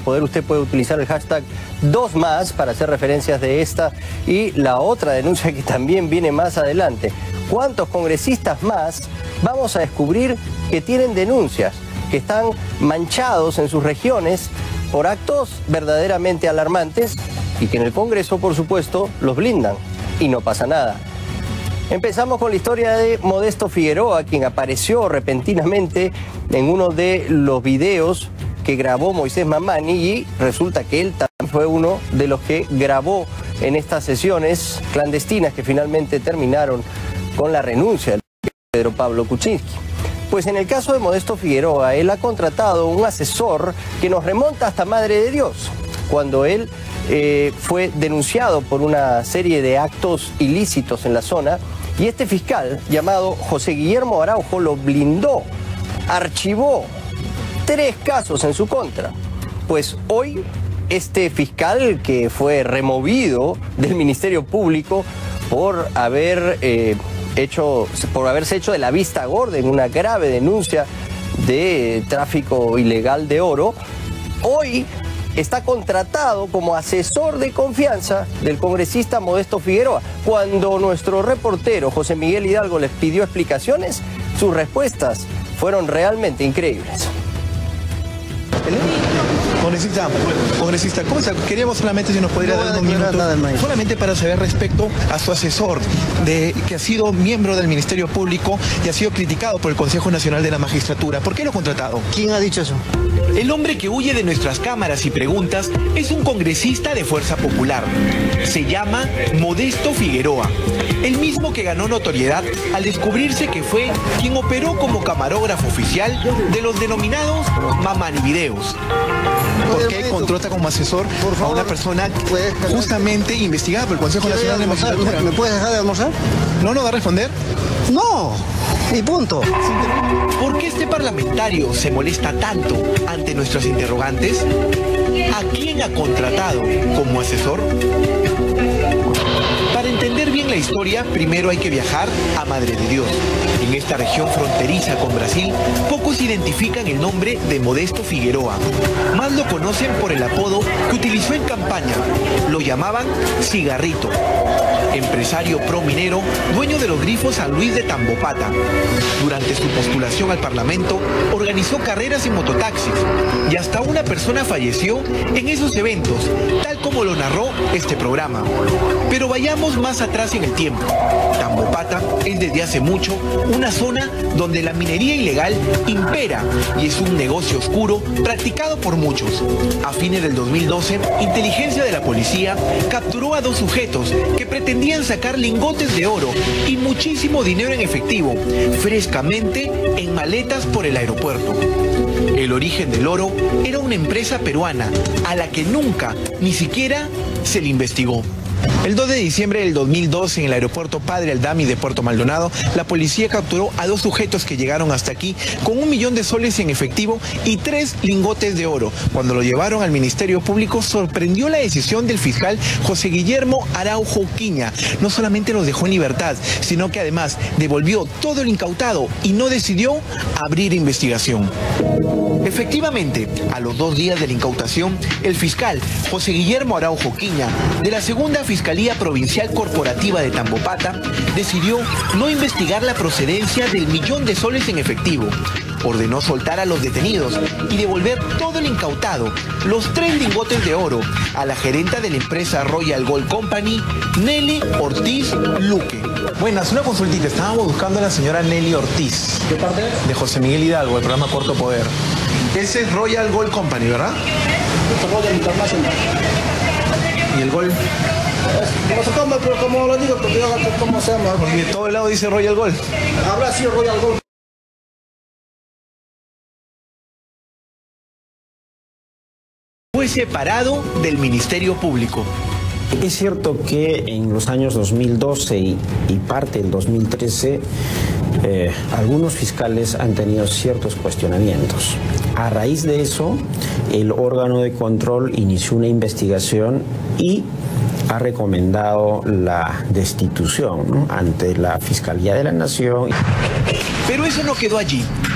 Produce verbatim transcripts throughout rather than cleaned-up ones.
Poder usted puede utilizar el hashtag dos más para hacer referencias de esta y la otra denuncia que también viene más adelante. ¿Cuántos congresistas más vamos a descubrir que tienen denuncias, que están manchados en sus regiones por actos verdaderamente alarmantes y que en el Congreso, por supuesto, los blindan y no pasa nada? Empezamos con la historia de Modesto Figueroa, quien apareció repentinamente en uno de los videos que grabó Moisés Mamani, y resulta que él también fue uno de los que grabó en estas sesiones clandestinas que finalmente terminaron con la renuncia de Pedro Pablo Kuczynski. Pues en el caso de Modesto Figueroa, él ha contratado un asesor que nos remonta hasta Madre de Dios, cuando él eh, fue denunciado por una serie de actos ilícitos en la zona, y este fiscal llamado José Guillermo Araujo lo blindó, archivó tres casos en su contra. Pues hoy este fiscal, que fue removido del Ministerio Público por haber eh, hecho, por haberse hecho de la vista gorda en una grave denuncia de tráfico ilegal de oro, hoy está contratado como asesor de confianza del congresista Modesto Figueroa. Cuando nuestro reportero José Miguel Hidalgo les pidió explicaciones, sus respuestas fueron realmente increíbles. Congresista, congresista, ¿cómo está? Queríamos solamente si nos podría no dar unos minutos, nada más. solamente para saber respecto a su asesor, de que ha sido miembro del Ministerio Público y ha sido criticado por el Consejo Nacional de la Magistratura. ¿Por qué lo ha contratado? ¿Quién ha dicho eso? El hombre que huye de nuestras cámaras y preguntas es un congresista de Fuerza Popular. Se llama Modesto Figueroa, el mismo que ganó notoriedad al descubrirse que fue quien operó como camarógrafo oficial de los denominados Mamani Videos. ¿Por qué contrata como asesor Por favor, a una persona ¿puedes callar? justamente investigada por el Consejo Nacional de la Magistratura? ¿Me puedes dejar de almorzar? ¿No nos va a responder? No, y punto. ¿Por qué este parlamentario se molesta tanto ante nuestras interrogantes? ¿A quién ha contratado como asesor? Para entender bien la historia, primero hay que viajar a Madre de Dios. En esta región fronteriza con Brasil, pocos identifican el nombre de Modesto Figueroa. Más lo conocen por el apodo que utilizó en campaña. Lo llamaban Cigarrito. Empresario prominero, dueño de los grifos San Luis de Tambopata. Durante su postulación al Parlamento, organizó carreras en mototaxis y hasta una persona falleció en esos eventos, tal como lo narró este programa. Pero vayamos más atrás en el tiempo. Tambopata es desde hace mucho una zona donde la minería ilegal impera y es un negocio oscuro practicado por muchos. A fines del dos mil doce, inteligencia de la policía capturó a dos sujetos que pretendían sacar lingotes de oro y muchísimo dinero en efectivo, frescamente en maletas por el aeropuerto. El origen del oro era una empresa peruana a la que nunca, ni siquiera, se le investigó. El dos de diciembre del dos mil doce, en el aeropuerto Padre Aldami de Puerto Maldonado, la policía capturó a dos sujetos que llegaron hasta aquí con un millón de soles en efectivo y tres lingotes de oro. Cuando lo llevaron al Ministerio Público, sorprendió la decisión del fiscal José Guillermo Araujo Quiña. No solamente los dejó en libertad, sino que además devolvió todo el incautado y no decidió abrir investigación. Efectivamente, a los dos días de la incautación, el fiscal José Guillermo Araujo Quiña, de la segunda Fiscalía Provincial Corporativa de Tambopata, decidió no investigar la procedencia del millón de soles en efectivo. Ordenó soltar a los detenidos y devolver todo el incautado, los tres lingotes de oro, a la gerenta de la empresa Royal Gold Company, Nelly Ortiz Luque. Buenas, una consultita. Estábamos buscando a la señora Nelly Ortiz. ¿Qué parte? De José Miguel Hidalgo, del programa Corto Poder. Ese es Royal Gold Company, ¿verdad? Royal International. ¿Y el Gold? No sé cómo, pero como lo digo, porque yo cómo se llama. Porque de todo lado dice Royal Gold. Habrá sido Royal Gold. Fue separado del Ministerio Público. Es cierto que en los años dos mil doce y, y parte del dos mil trece, eh, algunos fiscales han tenido ciertos cuestionamientos. A raíz de eso, el órgano de control inició una investigación y ha recomendado la destitución, ¿no?, ante la Fiscalía de la Nación. Pero eso no quedó allí.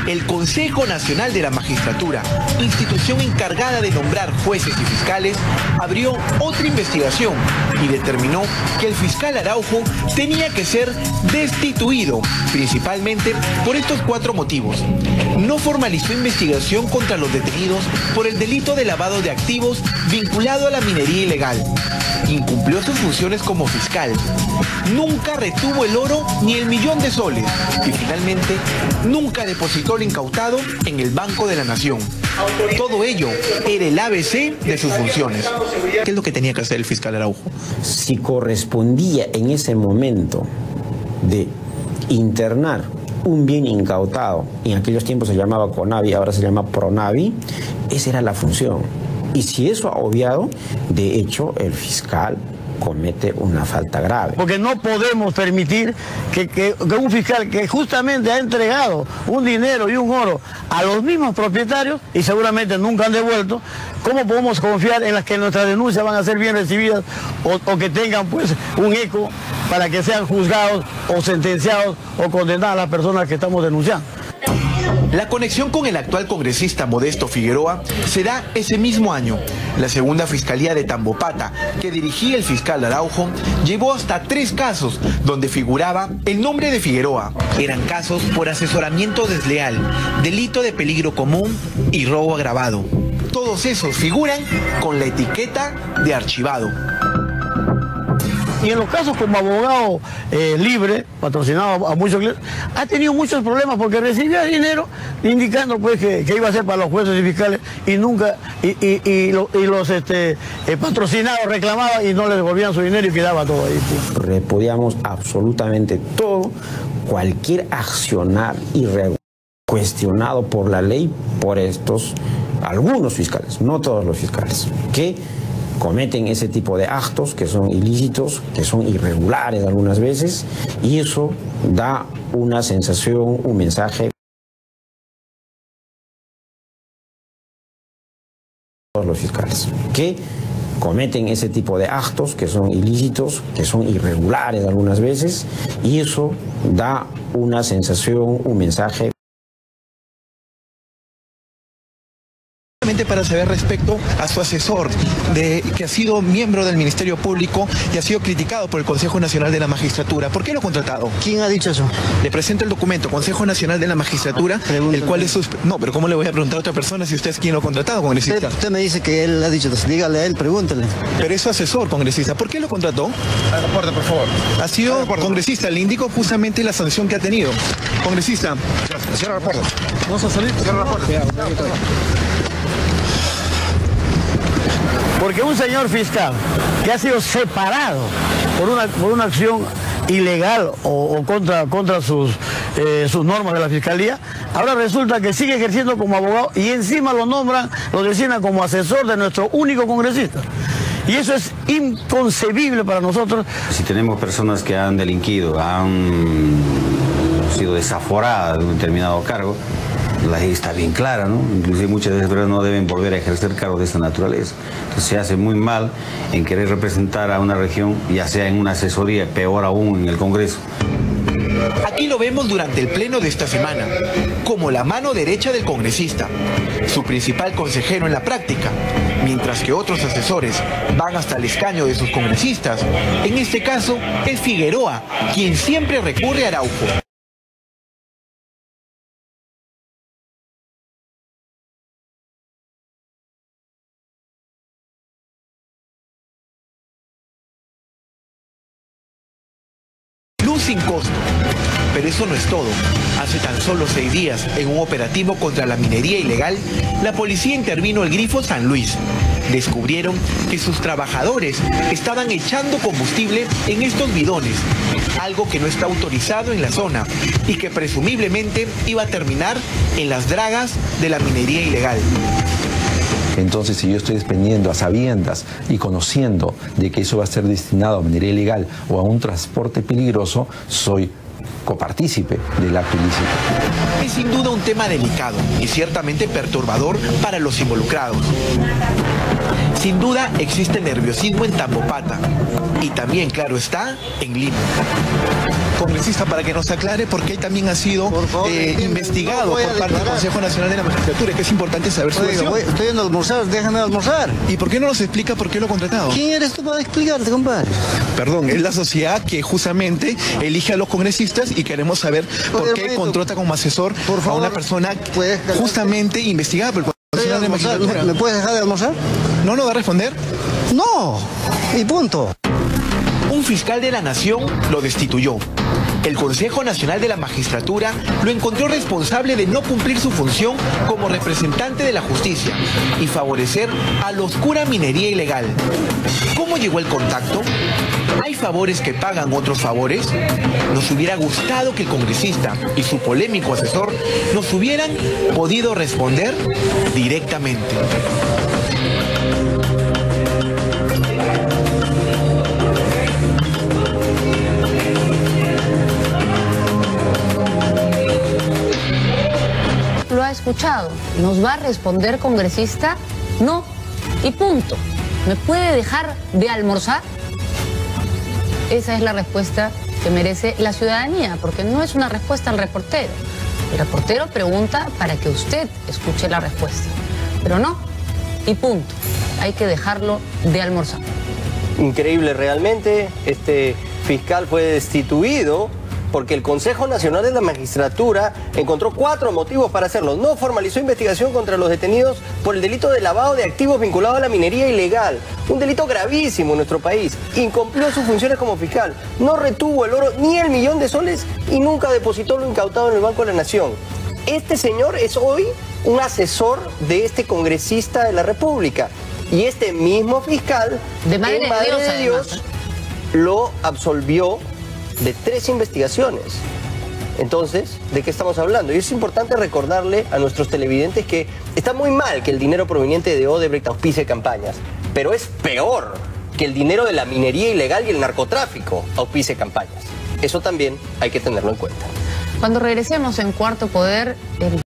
el Consejo Nacional de la Magistratura, institución encargada de nombrar jueces y fiscales, abrió otra investigación y determinó que el fiscal Araujo tenía que ser destituido, principalmente por estos cuatro motivos. No formalizó investigación contra los detenidos por el delito de lavado de activos vinculado a la minería ilegal. Incumplió sus funciones como fiscal. Nunca retuvo el oro ni el millón de soles. Y finalmente, nunca depositó lo incautado en el Banco de la Nación. Todo ello era el A B C de sus funciones. ¿Qué es lo que tenía que hacer el fiscal Araujo? Si correspondía en ese momento de internar un bien incautado, en aquellos tiempos se llamaba CONAVI, ahora se llama PRONAVI, esa era la función. Y si eso ha obviado, de hecho, el fiscal comete una falta grave. Porque no podemos permitir que, que, que un fiscal que justamente ha entregado un dinero y un oro a los mismos propietarios y seguramente nunca han devuelto, ¿cómo podemos confiar en las que nuestras denuncias van a ser bien recibidas o, o que tengan pues un eco para que sean juzgados o sentenciados o condenadas las personas que estamos denunciando? La conexión con el actual congresista Modesto Figueroa se da ese mismo año. La segunda Fiscalía de Tambopata, que dirigía el fiscal Araujo, llevó hasta tres casos donde figuraba el nombre de Figueroa. Eran casos por asesoramiento desleal, delito de peligro común y robo agravado. Todos esos figuran con la etiqueta de archivado. Y en los casos como abogado eh, libre, patrocinado a muchos clientes, ha tenido muchos problemas porque recibía dinero indicando pues que, que iba a ser para los jueces y fiscales y nunca, y, y, y, lo, y los este, eh, patrocinados reclamaban y no les devolvían su dinero y quedaba todo ahí. Repudiamos absolutamente todo, cualquier accionar irregular cuestionado por la ley por estos, algunos fiscales, no todos los fiscales, que cometen ese tipo de actos que son ilícitos, que son irregulares algunas veces, y eso da una sensación, un mensaje. Todos los fiscales que cometen ese tipo de actos que son ilícitos, que son irregulares algunas veces, y eso da una sensación, un mensaje. Para saber respecto a su asesor, de, que ha sido miembro del Ministerio Público y ha sido criticado por el Consejo Nacional de la Magistratura. ¿Por qué lo ha contratado? ¿Quién ha dicho eso? Le presento el documento, Consejo Nacional de la Magistratura, Pregúntale. el cual es sus... No, pero ¿cómo le voy a preguntar a otra persona si usted es quien lo ha contratado, congresista? Usted, usted me dice que él ha dicho eso, dígale a él, pregúntele. Pero es su asesor, congresista. ¿Por qué lo contrató? Al reporte, por favor. Ha sido congresista, le indico justamente la sanción que ha tenido. Congresista. Cierra el reporte. Vamos a salir, cierra el reporte. Porque un señor fiscal que ha sido separado por una, por una acción ilegal o, o contra, contra sus, eh, sus normas de la fiscalía, ahora resulta que sigue ejerciendo como abogado y encima lo nombran, lo designan como asesor de nuestro único congresista. Y eso es inconcebible para nosotros. Si tenemos personas que han delinquido, han sido desaforadas de un determinado cargo, la ley está bien clara, ¿no? Inclusive muchas veces no deben volver a ejercer cargos de esta naturaleza. Entonces se hace muy mal en querer representar a una región, ya sea en una asesoría, peor aún en el Congreso. Aquí lo vemos durante el pleno de esta semana, como la mano derecha del congresista, su principal consejero en la práctica, mientras que otros asesores van hasta el escaño de sus congresistas. En este caso, es Figueroa, quien siempre recurre a Araujo. Sin costo. Pero eso no es todo. Hace tan solo seis días, en un operativo contra la minería ilegal, la policía intervino el Grifo San Luis. Descubrieron que sus trabajadores estaban echando combustible en estos bidones, algo que no está autorizado en la zona y que presumiblemente iba a terminar en las dragas de la minería ilegal. Entonces, si yo estoy expendiendo a sabiendas y conociendo de que eso va a ser destinado a minería ilegal o a un transporte peligroso, soy copartícipe del acto ilícito. Es sin duda un tema delicado y ciertamente perturbador para los involucrados. Sin duda existe nerviosismo en Tambopata y también, claro está, en Lima. Congresista, para que nos aclare por qué él también ha sido Por favor, eh, no investigado voy a por parte del declarar. Consejo Nacional de la Magistratura, que es importante saber su Oiga, versión. voy- estoy yendo a almorzar, déjame almorzar. ¿Y por qué no nos explica por qué lo ha contratado? ¿Quién eres tú para explicarte, compadre? Perdón, es la sociedad que justamente elige a los congresistas y queremos saber por Oye, qué hermanito, contrata como asesor por a favor, una persona ¿puedes calmarte? justamente investigada por el Estoy Consejo yendo a Nacional de la almorzar. Magistratura. ¿Me puedes dejar de almorzar? ¿No nos va a responder? No, y punto. Un fiscal de la Nación lo destituyó. El Consejo Nacional de la Magistratura lo encontró responsable de no cumplir su función como representante de la justicia y favorecer a la oscura minería ilegal. ¿Cómo llegó el contacto? ¿Hay favores que pagan otros favores? Nos hubiera gustado que el congresista y su polémico asesor nos hubieran podido responder directamente. Lo ha escuchado. ¿Nos va a responder, congresista? No. Y punto. ¿Me puede dejar de almorzar? Esa es la respuesta que merece la ciudadanía, porque no es una respuesta al reportero. El reportero pregunta para que usted escuche la respuesta. Pero no. Y punto. Hay que dejarlo de almorzar. Increíble realmente, este fiscal fue destituido porque el Consejo Nacional de la Magistratura encontró cuatro motivos para hacerlo. No formalizó investigación contra los detenidos por el delito de lavado de activos vinculado a la minería ilegal, un delito gravísimo en nuestro país. Incumplió sus funciones como fiscal, no retuvo el oro ni el millón de soles y nunca depositó lo incautado en el Banco de la Nación. Este señor es hoy un asesor de este congresista de la República. Y este mismo fiscal, De Madre en de Madre Dios, de además, Dios, lo absolvió de tres investigaciones. Entonces, ¿de qué estamos hablando? Y es importante recordarle a nuestros televidentes que está muy mal que el dinero proveniente de Odebrecht auspicie campañas, pero es peor que el dinero de la minería ilegal y el narcotráfico auspicie campañas. Eso también hay que tenerlo en cuenta. Cuando regresemos en Cuarto Poder, el